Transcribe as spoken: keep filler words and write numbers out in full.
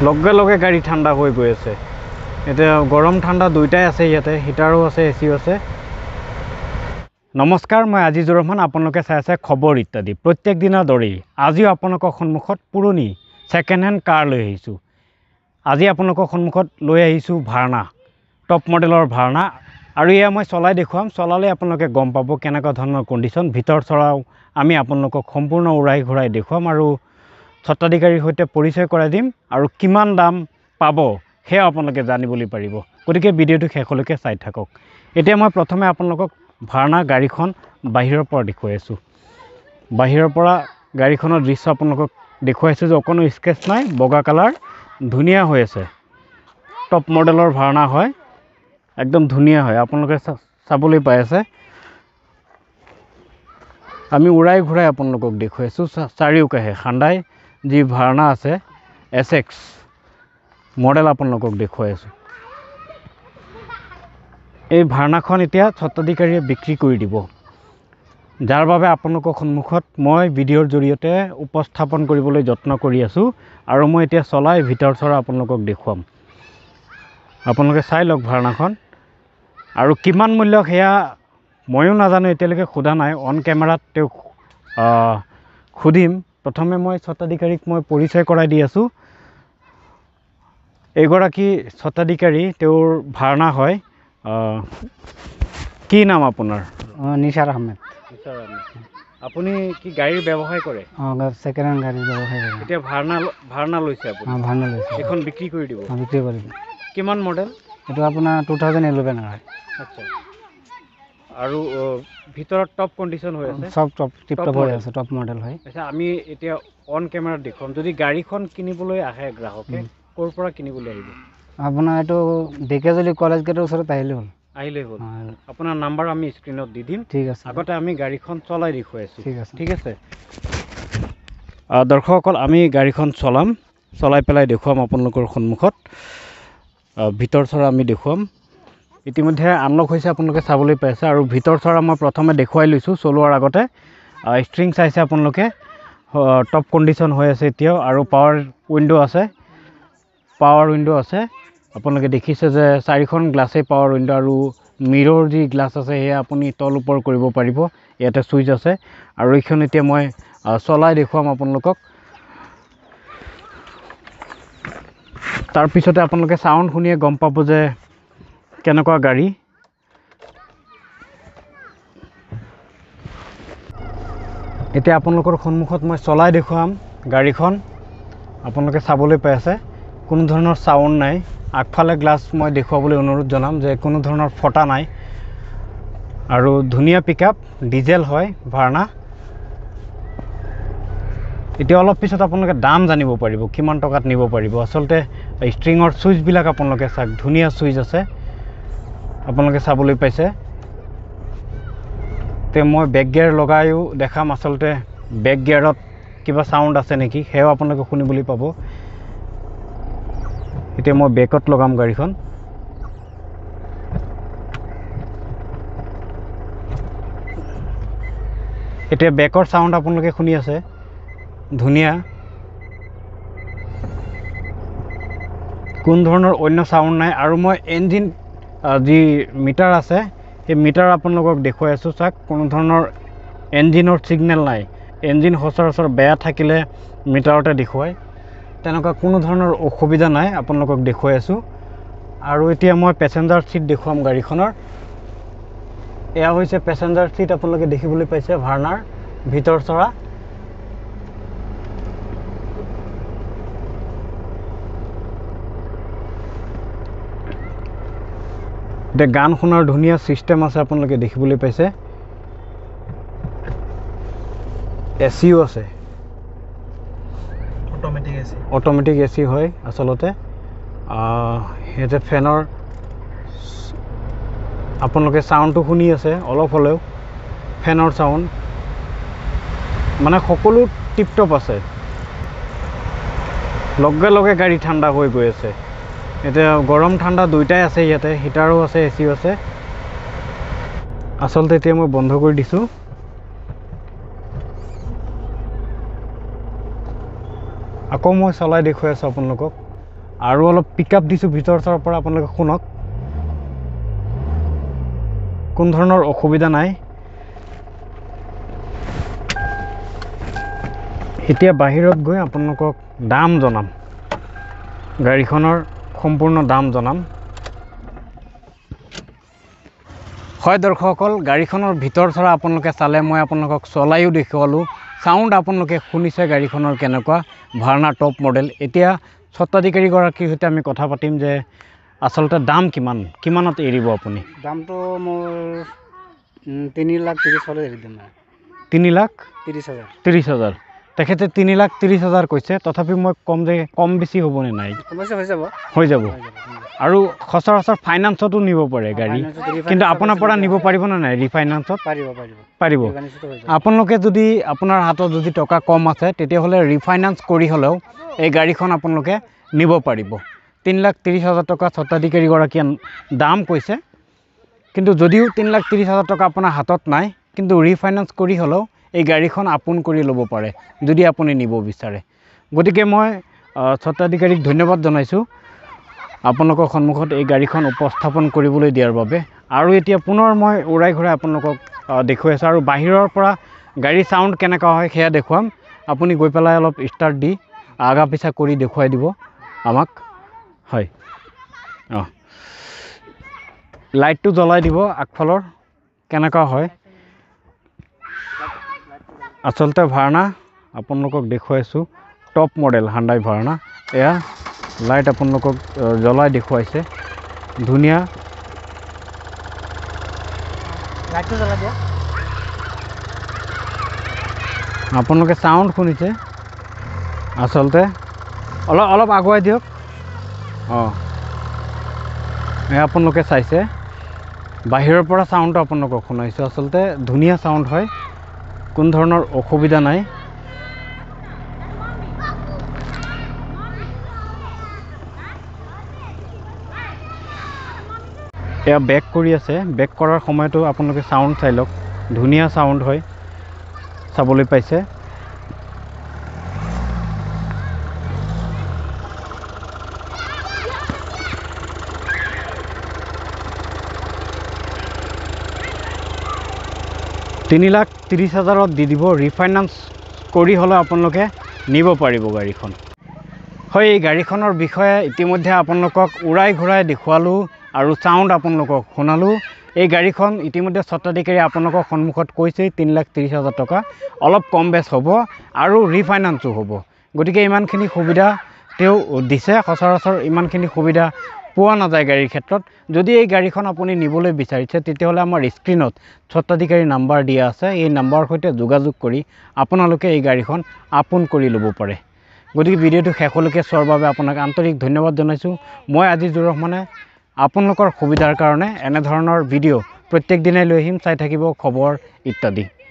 লগে লগে গাড়ী ঠাণ্ডা হৈ গৈ আছে এতিয়া গৰম ঠাণ্ডা দুইটাই আছে ইয়াতে হিটাৰো আছে এচিও আছে নমস্কাৰ মই আজিজুৰ ৰহমান আপোনালোকে চাই আছে খবৰ ইত্যাদি প্ৰত্যেক দিনৰ দৰেই আজিও আপোনালোকৰ সন্মুখত পুৰণি সেকেন্ড হ্যান্ড কাৰ লৈ আহিছোঁ আজি আপোনালোকৰ সন্মুখত লৈ আহিছোঁ ভাৰ্না টপ মডেলৰ ভাৰ্না আৰু এয়া মই চলাই দেখুৱাম চলালে আপোনালোকে গম পাব কেনেকুৱা ধৰণৰ কণ্ডিশ্যন ভিতৰ চৰাও আমি আপোনালোকক সম্পূৰ্ণ উৰাই ঘূৰাই দেখুৱাম আৰু স্বত্বাধিকাৰীৰ সৈতে পৰিচয় কৰাই দিম আৰু কিমান দাম পাব সেয়া আপোনালোকে জানিবলৈ পাৰিব গতিকে ভিডিঅ'টো শেষলৈকে চাই থাকক এতিয়া মই প্ৰথমে আপোনালোকক ভাৰ্না গাড়ীখন বাহিৰৰ পৰা দেখুৱাই আছোঁ বাহিৰৰ পৰা গাড়ীখনৰ দৃশ্য আপোনালোকক দেখুৱাইছোঁ যে অকণো স্কেচ নাই বগা কালাৰ ধুনীয়া হৈ আছে টপ মডেলৰ ভাৰ্না হয় একদম ধুনীয়া হয় আপোনালোকে চাবলৈ পাই আছে আমি উৰাই ঘূৰাই আপোনালোকক দেখুৱাইছোঁ চাৰিওকাষে খান্দাই যি ভাৰ্না আছে এছ এক্স মডেল আপোনালোকক দেখুৱাই আছোঁ এই ভাৰ্নাখন এতিয়া স্বত্বাধিকাৰীয়ে বিক্ৰী কৰি দিব যাৰ বাবে আপোনালোকৰ সন্মুখত মই ভিডিঅ'ৰ জৰিয়তে উপস্থাপন কৰিবলৈ যত্ন কৰি আছোঁ আৰু মই এতিয়া চলাই ভিতৰ চৰা আপোনালোকক দেখুৱাম আপোনালোকে চাই লওক ভাৰ্নাখন আৰু কিমান মূল্য সেয়া ময়ো নাজানো এতিয়ালৈকে সোধা নাই অন কেমেৰাত তেওঁক সুধিম প্ৰথমে মই স্বত্বাধিকাৰীক মই পৰিচয় কৰাই দি আছোঁ এইগৰাকী স্বত্বাধিকাৰী তেওঁৰ ভাৰ্না হয় কি নাম আপোনাৰ নিসাৰ আহমেদ নিসাৰ আহমেদ আপুনি কি গাড়ীৰ ব্যৱসায় কৰে অঁ ছেকেণ্ড হেণ্ড গাড়ীৰ ব্যৱসায় কৰে এতিয়া ভাৰ্না ভাৰ্না লৈছে আপুনি অঁ ভাৰ্না লৈছে এখন বিক্ৰী কৰি দিব অঁ বিক্ৰী কৰিম কিমান মডেল এইটো আপোনাৰ টু থাউজেণ্ড ইলেভেন হয় আচ্ছা আৰু ভিতৰত টপ কণ্ডিশ্যন হৈ আছে সব টপ টিপ টপ হৈ আছে টপ মডেল হয় আচ্ছা আমি এতিয়া অন কেমেৰাত দেখুৱাম যদি গাড়ীখন কিনিবলৈ আহে গ্ৰাহকে ক'ৰ পৰা কিনিবলৈ আহিব আপোনাৰ এইটো ঢেকীয়াজুলি কলেজ গেটৰ ওচৰত আহিলে হ'ল আহিলেই হ'ল আপোনাৰ নাম্বাৰ আমি স্ক্ৰীণত দি দিম ঠিক আছে আগতে আমি গাড়ীখন চলাই দেখুৱাই আছোঁ ঠিক আছে ঠিক আছে দৰ্শকসকল আমি গাড়ীখন চলাম চলাই পেলাই দেখুৱাম আপোনালোকৰ সন্মুখত ভিতৰ চৰা আমি দেখুৱাম ইতিমধ্যে আনলক হৈছে আপোনালোকে চাবলৈ পাইছে আৰু ভিতৰ চৰা মই প্ৰথমে দেখুৱাই লৈছোঁ চলোৱাৰ আগতে ষ্ট্ৰিং চাইছে আপোনালোকে টপ কণ্ডিশ্যন হৈ আছে এতিয়াও আৰু পাৱাৰ উইণ্ড' আছে পাৱাৰ উইণ্ড' আছে আপোনালোকে দেখিছে যে চাৰিখন গ্লাছেই পাৱাৰ উইণ্ড' আৰু মিৰৰ যি গ্লাছ আছে সেয়া আপুনি তল ওপৰ কৰিব পাৰিব ইয়াতে চুইচ আছে আৰু এইখন এতিয়া মই চলাই দেখুৱাম আপোনালোকক তাৰপিছতে আপোনালোকে চাউণ্ড শুনিয়ে গম পাব যে কেনেকুৱা গাড়ী এতিয়া আপোনালোকৰ সন্মুখত মই চলাই দেখুৱাম গাড়ীখন আপোনালোকে চাবলৈ পাই আছে কোনো ধৰণৰ চাউণ্ড নাই আগফালে গ্লাছ মই দেখুৱাবলৈ অনুৰোধ জনাম যে কোনো ধৰণৰ ফটা নাই আৰু ধুনীয়া পিকআপ ডিজেল হয় ভাৰ্না এতিয়া অলপ পিছত আপোনালোকে দাম জানিব পাৰিব কিমান টকাত নিব পাৰিব আচলতে ষ্ট্ৰিঙৰ চুইচবিলাক আপোনালোকে চাওক ধুনীয়া চুইচ আছে আপোনালোকে চাবলৈ পাইছে তে মই বেক গিয়াৰ লগাইও দেখাম আচলতে বেক গিয়াৰত কিবা চাউণ্ড আছে নেকি সেয়াও আপোনালোকে শুনিবলৈ পাব এতিয়া মই বেকত লগাম গাড়ীখন এতিয়া বেকৰ চাউণ্ড আপোনালোকে শুনি আছে ধুনীয়া কোনো ধৰণৰ অন্য চাউণ্ড নাই আৰু মই ইঞ্জিন যি মিটাৰ আছে সেই মিটাৰ আপোনালোকক দেখুৱাই আছোঁ চাওক কোনো ধৰণৰ ইঞ্জিনৰ ছিগনেল নাই ইঞ্জিন সচৰাচৰ বেয়া থাকিলে মিটাৰতে দেখুৱায় তেনেকুৱা কোনো ধৰণৰ অসুবিধা নাই আপোনালোকক দেখুৱাই আছোঁ আৰু এতিয়া মই পেছেঞ্জাৰ ছিট দেখুৱাম গাড়ীখনৰ এয়া হৈছে পেছেঞ্জাৰ ছিট আপোনালোকে দেখিবলৈ পাইছে ভাৰ্নাৰ ভিতৰ চৰা এতিয়া গান শুনাৰ ধুনীয়া ছিষ্টেম আছে আপোনালোকে দেখিবলৈ পাইছে এচিও আছে অটোমেটিক এচি অটোমেটিক এচি হয় আচলতে ইয়াতে ফেনৰ আপোনালোকে চাউণ্ডটো শুনি আছে অলপ হ'লেও ফেনৰ চাউণ্ড মানে সকলো টিপটপ আছে লগে লগে গাড়ী ঠাণ্ডা হৈ গৈ আছে এতিয়া গৰম ঠাণ্ডা দুইটাই আছে ইয়াতে হিটাৰো আছে এচিও আছে আচলতে এতিয়া মই বন্ধ কৰি দিছোঁ আকৌ মই চলাই দেখুৱাই আছোঁ আপোনালোকক আৰু অলপ পিকআপ দিছোঁ ভিতৰ চৰৰ পৰা আপোনালোকে শুনক কোন ধৰণৰ অসুবিধা নাই এতিয়া বাহিৰত গৈ আপোনালোকক দাম জনাম গাড়ীখনৰ সম্পূৰ্ণ দাম জনাম হয় দৰ্শকসকল গাড়ীখনৰ ভিতৰ চৰা আপোনালোকে চালে মই আপোনালোকক চলাইও দেখুৱালোঁ সাউণ্ড আপোনালোকে শুনিছে গাড়ীখনৰ কেনেকুৱা ভাৰ্না টপ মডেল এতিয়া স্বত্বাধিকাৰীগৰাকীৰ সৈতে আমি কথা পাতিম যে আচলতে দাম কিমান কিমানত এৰিব আপুনি দামটো মোৰ তিনি লাখ ত্ৰিছ হাজাৰ এৰি দিম তিনি লাখ ত্ৰিছ হাজাৰ ত্ৰিছ হাজাৰ তেখেতে তিনি লাখ ত্ৰিছ হাজাৰ কৈছে তথাপি মই কম যে কম বেছি হ'বনে নাই সমস্যা হৈ যাব হৈ যাব আৰু সচৰাচৰ ফাইনান্সতো নিব পাৰে গাড়ী কিন্তু আপোনাৰ পৰা নিব পাৰিবনে নাই ৰিফাইনান্সত পাৰিব পাৰিব পাৰিব আপোনালোকে যদি আপোনাৰ হাতত যদি টকা কম আছে তেতিয়াহ'লে ৰিফাইনান্স কৰি হ'লেও এই গাড়ীখন আপোনালোকে নিব পাৰিব তিনি লাখ ত্ৰিছ হাজাৰ টকা স্বত্বাধিকাৰীগৰাকীয়ে দাম কৈছে কিন্তু যদিও তিনি লাখ ত্ৰিছ হাজাৰ টকা আপোনাৰ হাতত নাই কিন্তু ৰিফাইনান্স কৰি হ'লেও এই গাড়ীখন আপোন কৰি ল'ব পাৰে যদি আপুনি নিব বিচাৰে গতিকে মই স্বত্বাধিকাৰীক ধন্যবাদ জনাইছোঁ আপোনালোকৰ সন্মুখত এই গাড়ীখন উপস্থাপন কৰিবলৈ দিয়াৰ বাবে আৰু এতিয়া পুনৰ মই উৰাই ঘূৰাই আপোনালোকক দেখুৱাই আছোঁ আৰু বাহিৰৰ পৰা গাড়ী সাউণ্ড কেনেকুৱা হয় সেয়া দেখুৱাম আপুনি গৈ পেলাই অলপ ষ্টাৰ্ট দি আগা পিছা কৰি দেখুৱাই দিব আমাক হয় অঁ লাইটটো জ্বলাই দিব আগফালৰ কেনেকুৱা হয় আচলতে ভাৰ্না আপোনালোকক দেখুৱাইছোঁ টপ মডেল হাণ্ডাই ভাৰ্না এয়া লাইট আপোনালোকক জ্বলাই দেখুৱাইছে ধুনীয়া লাইটটো জ্বলাই দিয়া আপোনালোকে সাউণ্ড শুনিছে আচলতে অলপ অলপ আগুৱাই দিয়ক অঁ এই আপোনালোকে চাইছে বাহিৰৰ পৰা সাউণ্ডটো আপোনালোকক শুনাইছোঁ আচলতে ধুনীয়া সাউণ্ড হয় কোন ধৰণৰ অসুবিধা নাই এয়া বেক কৰি আছে বেক কৰাৰ সময়তো আপোনালোকে সাউণ্ড চাই লওক ধুনীয়া সাউণ্ড হয় চাবলৈ পাইছে তিনি লাখ ত্ৰিছ হাজাৰত দি দিব ৰিফাইনান্স কৰি হ'লে আপোনালোকে নিব পাৰিব গাড়ীখন হয় এই গাড়ীখনৰ বিষয়ে ইতিমধ্যে আপোনালোকক উৰাই ঘূৰাই দেখুৱালোঁ আৰু সাউণ্ড আপোনালোকক শুনালোঁ এই গাড়ীখন ইতিমধ্যে স্বত্বাধিকাৰী আপোনালোকৰ সন্মুখত কৈছে তিনি লাখ ত্ৰিছ হাজাৰ টকা অলপ কম বেছ হ'ব আৰু ৰিফাইনান্সো হ'ব গতিকে ইমানখিনি সুবিধা তেওঁ দিছে সচৰাচৰ ইমানখিনি সুবিধা পোৱা নাযায় গাড়ীৰ ক্ষেত্ৰত যদি এই গাড়ীখন আপুনি নিবলৈ বিচাৰিছে তেতিয়াহ'লে আমাৰ স্ক্ৰীনত স্বত্বাধিকাৰী নাম্বাৰ দিয়া আছে এই নাম্বাৰৰ সৈতে যোগাযোগ কৰি আপোনালোকে এই গাড়ীখন আপোন কৰি ল'ব পাৰে গতিকে ভিডিঅ'টো শেষলৈকে চোৱাৰ বাবে আপোনাক আন্তৰিক ধন্যবাদ জনাইছোঁ মই আজিজুৰ ৰহমানে আপোনালোকৰ সুবিধাৰ কাৰণে এনেধৰণৰ ভিডিঅ' প্ৰত্যেক দিনাই লৈ আহিম চাই থাকিব খবৰ ইত্যাদি